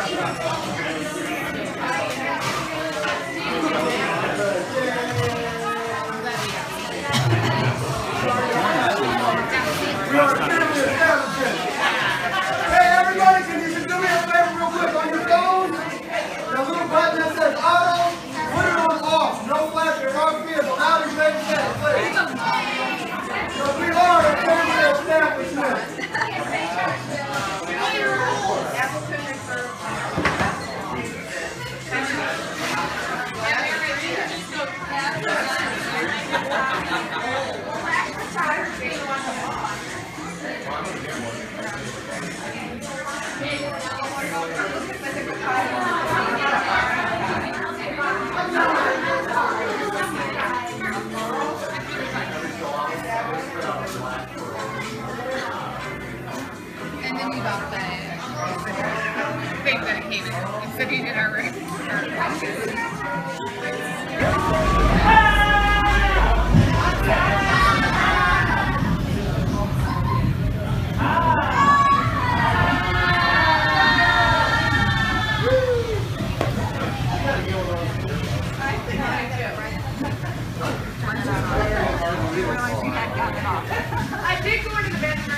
Hey, everybody, can you just do me a favor real quick on your phones? The little button that says auto, put it on off. No flash or rock vehicle. Now you're ready to set, please. So we are a family establishment. And then we got the thing that came in. It's sitting in our room. I did go into the bathroom.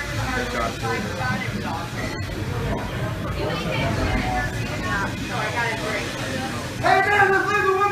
Hey, man, let's leave the